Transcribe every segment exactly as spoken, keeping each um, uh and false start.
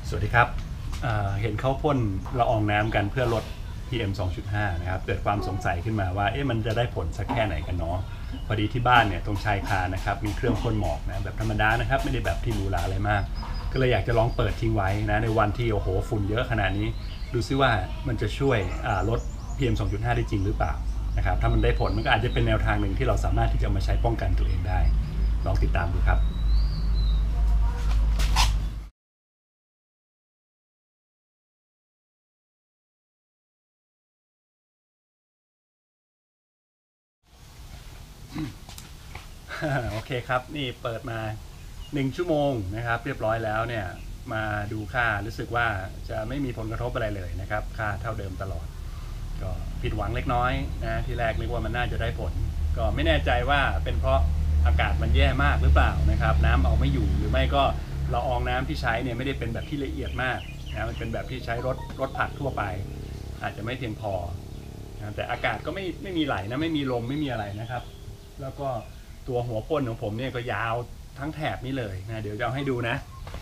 สวัสดีครับเเห็นเขาพ่นละอองน้ำกันเพื่อลด พี เอ็ม สองจุดห้า นะครับเกิดความสงสัยขึ้นมาว่าเอ๊ะมันจะได้ผลสักแค่ไหนกันเนาะพอดีที่บ้านเนี่ยตรงชายคานะครับมีเครื่องพ่นหมอกนะแบบธรรมดานะครับไม่ได้แบบที่หรูหราอะไรมากก็เลยอยากจะลองเปิดทิ้งไว้นะในวันที่โอ้โหฝุ่นเยอะขนาดนี้ดูซิว่ามันจะช่วยลด พี เอ็ม สองจุดห้า ได้จริงหรือเปล่านะครับถ้ามันได้ผลมันก็อาจจะเป็นแนวทางหนึ่งที่เราสามารถที่จะมาใช้ป้องกันตัวเองได้ลองติดตามดูครับโอเคครับนี่เปิดมาหนึ่งชั่วโมงนะครับเรียบร้อยแล้วเนี่ยมาดูค่ารู้สึกว่าจะไม่มีผลกระทบอะไรเลยนะครับค่าเท่าเดิมตลอดก็ผิดหวังเล็กน้อยนะที่แรกนึกว่ามันน่าจะได้ผลก็ไม่แน่ใจว่าเป็นเพราะอากาศมันแย่มากหรือเปล่านะครับน้ำเอาไม่อยู่หรือไม่ก็ละอองน้ำที่ใช้เนี่ยไม่ได้เป็นแบบที่ละเอียดมากนะมันเป็นแบบที่ใช้รถรถผัดทั่วไปอาจจะไม่เพียงพอนะแต่อากาศก็ไม่ไม่มีไหลนะไม่มีลมไม่มีอะไรนะครับแล้วก็ตัวหัวพ่นของผมเนี่ยก็ยาวทั้งแถบนี้เลยนะเดี๋ยวจะเอาให้ดูนะ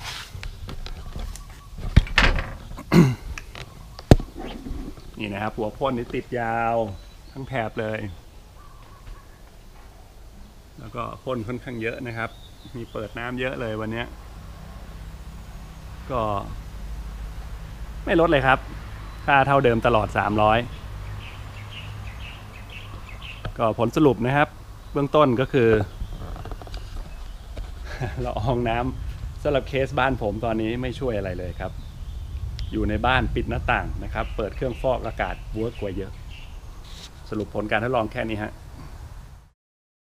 นี่นะครับหัวพ่นนี่ติดยาวทั้งแถบเลยแล้วก็พ่นค่อนข้างเยอะนะครับมีเปิดน้ำเยอะเลยวันนี้ก็ไม่ลดเลยครับค่าเท่าเดิมตลอดสามร้อยก็ผลสรุปนะครับเบื้องต้นก็คือละอองน้ำสำหรับเคสบ้านผมตอนนี้ไม่ช่วยอะไรเลยครับอยู่ในบ้านปิดหน้าต่างนะครับเปิดเครื่องฟอกอากาศเวิร์กกว่าเยอะสรุปผลการทดลองแค่นี้ฮะ